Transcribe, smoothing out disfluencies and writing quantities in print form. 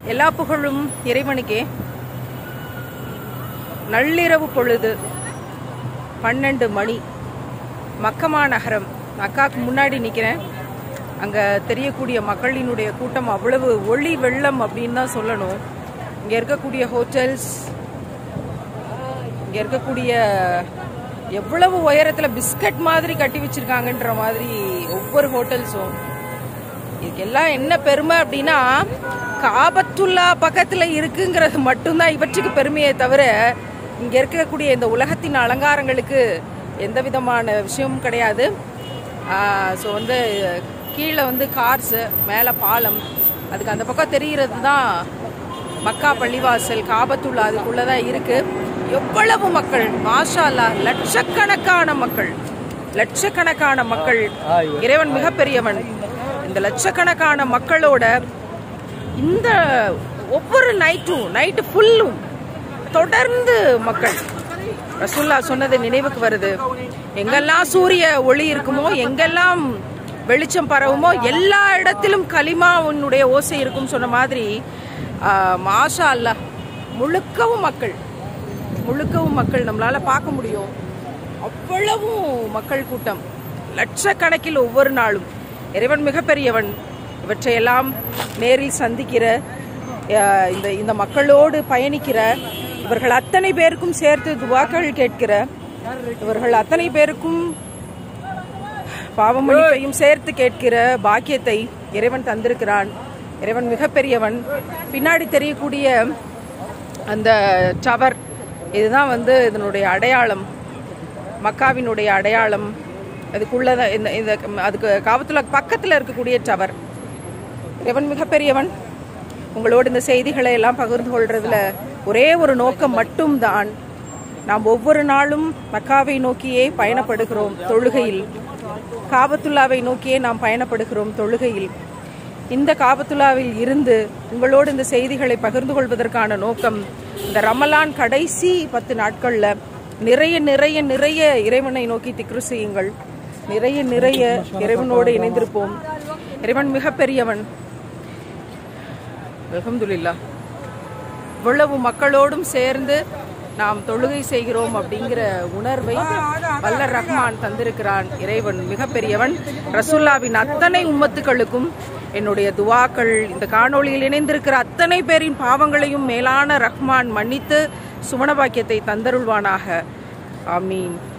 எல்லா புகழும் இறைவனுக்கே. நள்ளிரவு பொழுது 12 மணி, மக்கமா நகரம். அக்காக்கு முன்னாடி நிற்கிறேன். அங்கே தெரியக்கூடிய மக்களினுடைய கூட்டம் அவ்வளவு ஒளி வெள்ளம் அப்படின்னு தான் சொல்லணும். இங்கே இருக்கக்கூடிய ஹோட்டல்ஸ், இங்கே இருக்கக்கூடிய எவ்வளவு உயரத்தில் பிஸ்கட் மாதிரி கட்டி வச்சிருக்காங்கன்ற மாதிரி ஒவ்வொரு ஹோட்டல்ஸும். இதுக்கெல்லாம் என்ன பெருமை அப்படின்னா, காபத்துல்லா பக்கத்தில் இருக்குங்கிறது மட்டும்தான் இவற்றுக்கு பெருமையே தவிர, இங்கே இருக்கக்கூடிய இந்த உலகத்தின் அலங்காரங்களுக்கு எந்த விதமான விஷயமும் கிடையாது. ஸோ வந்து கீழே வந்து கார்ஸு, மேலே பாலம், அதுக்கு அந்த பக்கம் தெரிகிறது தான் மக்கா பள்ளிவாசல், காபத்துல்லா அதுக்குள்ளே தான் இருக்குது. எவ்வளவு மக்கள், மாஷா அல்லாஹ், லட்சக்கணக்கான மக்கள், லட்சக்கணக்கான மக்கள். இறைவன் மிகப்பெரியவன். இந்த லட்சக்கணக்கான மக்களோட இந்த ஒவ்வொரு நைட்டு ஃபுல்லும் தொடர்ந்து மக்கள். ரசூல்லா சொன்னது நினைவுக்கு வருது, எங்கெல்லாம் சூரிய ஒளி இருக்குமோ, எங்கெல்லாம் வெளிச்சம் பரவுமோ, எல்லா இடத்திலும் கலிமாவுடைய ஓசை இருக்கும் சொன்ன மாதிரி. மாஷா அல்லாஹ், முழுக்கவும் மக்கள் நம்மளால பார்க்க முடியும். அவ்வளவும் மக்கள் கூட்டம், லட்சக்கணக்கில் ஒவ்வொரு நாளும். இறைவன் மிகப்பெரியவன். இவற்றையெல்லாம் நேரில் சந்திக்கிற, இந்த மக்களோடு பயணிக்கிற, இவர்கள் அத்தனை பேருக்கும் சேர்த்து துவாக்கள் கேட்கிற, இவர்கள் அத்தனை பேருக்கும் பாவமன்னிப்பையும் சேர்த்து கேட்கிற பாக்கியத்தை இறைவன் தந்திருக்கிறான். இறைவன் மிகப்பெரியவன். பின்னாடி தெரியக்கூடிய அந்த டவர், இதுதான் வந்து இதனுடைய அடையாளம், மக்காவினுடைய அடையாளம். அதுக்குள்ளதான் இந்த அதுக்கு காபத்துல்லா பக்கத்தில் இருக்கக்கூடிய டவர். இறைவன் மிகப்பெரியவன். உங்களோடு இந்த செய்திகளை எல்லாம் பகிர்ந்து கொள்றதுல ஒரே ஒரு நோக்கம் மட்டும்தான், நாம் ஒவ்வொரு நாளும் மக்காவை நோக்கியே பயணப்படுகிறோம் தொழுகையில், காபத்துல்லாவை நோக்கியே நாம் பயணப்படுகிறோம் தொழுகையில். இந்த காபத்துல்லாவில் இருந்து உங்களோடு இந்த செய்திகளை பகிர்ந்து கொள்வதற்கான நோக்கம், இந்த ரமலான் கடைசி 10 நாட்கள்ல நிறைய நிறைய நிறைய இறைவனை நோக்கி திக்ரு செய்யுங்கள். நிறைய நிறைய இறைவனோடு இணைந்திருப்போம். இறைவன் மிகப்பெரியவன். அல்ஹம்துலில்லாஹ். இவ்வளவு மக்களோடும் சேர்ந்து நாம் தொழுகை செய்கிறோம் அப்படிங்கிற உணர்வை வல்ல ரஹ்மான் தந்திருக்கிறான். இறைவன் மிகப்பெரியவன். ரசூல்லாவின் அத்தனை உம்மத்துக்களுக்கும் என்னுடைய துவாக்கள். இந்த காணொளியில் இணைந்திருக்கிற அத்தனை பேரின் பாவங்களையும் மேலான ரஹ்மான் மன்னித்து சுமண பாக்கியத்தை தந்தருள்வானாக. ஆமீன்.